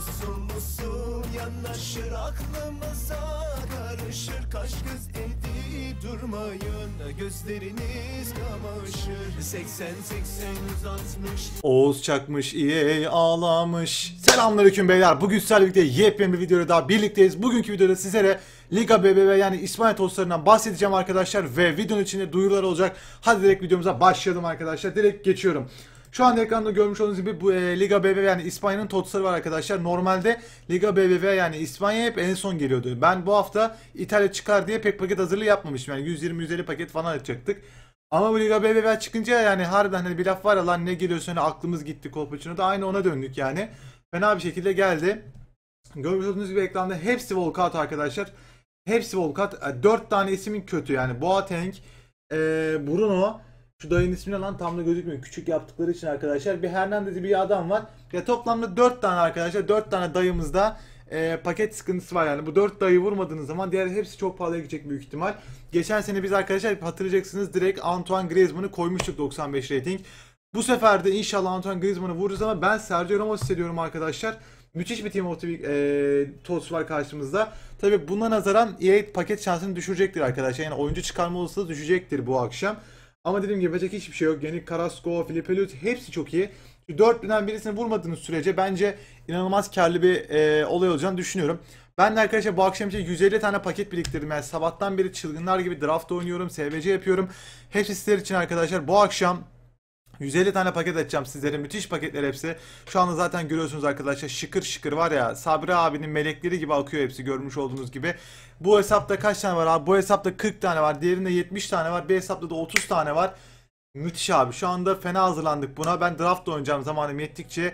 Musul musul yanaşır aklımıza karışır. Kaş göz edip durmayın, gözleriniz kamaşır. 80 160. Oğuz çakmış, EA ağlamış. Selamünaleyküm beyler. Bugün sizlerle birlikte yepyeni bir videoda daha birlikteyiz. Bugünkü videoda sizlere Liga BBVA yani İspanya tostlarından bahsedeceğim arkadaşlar. Ve videonun içinde duyurular olacak. Hadi direkt videomuza başlayalım arkadaşlar. Direkt geçiyorum. Şu anda ekranda görmüş olduğunuz gibi bu Liga BBVA yani İspanya'nın tostları var arkadaşlar. Normalde Liga BBVA yani İspanya hep en son geliyordu. Ben bu hafta İtalya çıkar diye pek paket hazırlığı yapmamıştım. Yani 120-150 paket falan açacaktık. Ama bu Liga BBVA çıkınca yani harbiden hani bir laf var ya lan ne geliyorsa hani aklımız gitti Kolpaçino'da aynı ona döndük yani. Fena bir şekilde geldi. Görmüş olduğunuz gibi ekranda hepsi walkout arkadaşlar. Hepsi walkout. 4 tane ismin kötü yani. Boateng, Bruno. Şu dayının ismi ne lan tam da gözükmüyor. Küçük yaptıkları için arkadaşlar. Bir Hernandez bir adam var. Ya toplamda 4 tane arkadaşlar. 4 tane dayımızda paket sıkıntısı var yani. Bu 4 dayı vurmadığınız zaman diğer hepsi çok pahalıya gidecek büyük ihtimal. Geçen sene biz arkadaşlar hatırlayacaksınız direkt Antoine Griezmann'ı koymuştuk 95 rating. Bu sefer de inşallah Antoine Griezmann'ı vururuz ama ben Sergio Ramos hissediyorum arkadaşlar. Müthiş bir team toz var karşımızda. Tabi buna nazaran EA paket şansını düşürecektir arkadaşlar. Yani oyuncu çıkarma olasılığı düşecektir bu akşam. Ama dediğim gibi yapacak hiçbir şey yok. Yani Carrasco, Filipe Luis hepsi çok iyi. Şu 4'den birisini vurmadığınız sürece bence inanılmaz karlı bir olay olacağını düşünüyorum. Ben de arkadaşlar bu akşam için 150 tane paket biriktirdim. Yani sabahtan beri çılgınlar gibi draft oynuyorum, SVC yapıyorum. Hepsi sizler için arkadaşlar. Bu akşam 150 tane paket açacağım sizlere. Müthiş paketler hepsi. Şu anda zaten görüyorsunuz arkadaşlar. Şıkır şıkır var ya. Sabri abinin melekleri gibi akıyor hepsi görmüş olduğunuz gibi. Bu hesapta kaç tane var abi? Bu hesapta 40 tane var. Diğerinde 70 tane var. Bir hesapta da 30 tane var. Müthiş abi. Şu anda fena hazırlandık buna. Ben draft oynayacağım zamanım yettikçe.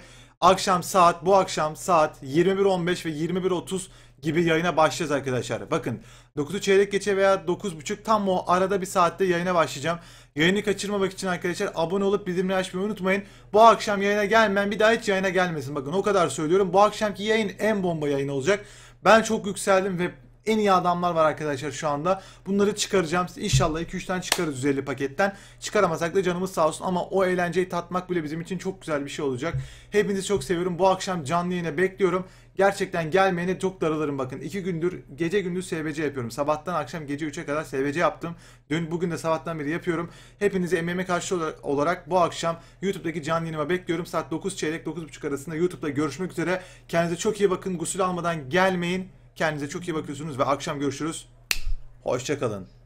Bu akşam saat 21.15 ve 21.30 gibi yayına başlayacağız arkadaşlar. Bakın 9'u çeyrek geçe veya 9.30 tam o arada bir saatte yayına başlayacağım. Yayını kaçırmamak için arkadaşlar abone olup bildirimleri açmayı unutmayın. Bu akşam yayına gelmeyen bir daha hiç yayına gelmesin. Bakın o kadar söylüyorum. Bu akşamki yayın en bomba yayın olacak. Ben çok yükseldim ve en iyi adamlar var arkadaşlar şu anda. Bunları çıkaracağım. İnşallah 2-3 tane çıkarız 150 paketten. Çıkaramasak da canımız sağ olsun ama o eğlenceyi tatmak bile bizim için çok güzel bir şey olacak. Hepinizi çok seviyorum. Bu akşam canlı yayına bekliyorum. Gerçekten gelmeyene çok darılırım bakın. 2 gündür gece gündüz SVC yapıyorum. Sabahtan akşam gece 3'e kadar SVC yaptım. Bugün de sabahtan beri yapıyorum. Hepinizi emeğime karşı olarak bu akşam YouTube'daki canlı yayınıma bekliyorum. Saat 9 çeyrek 9.30 arasında YouTube'da görüşmek üzere. Kendinize çok iyi bakın. Gusül almadan gelmeyin. Kendinize çok iyi bakıyorsunuz ve akşam görüşürüz. Hoşça kalın.